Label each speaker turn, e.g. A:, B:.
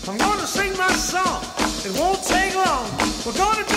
A: I'm gonna sing my song. It won't take long. We're gonna do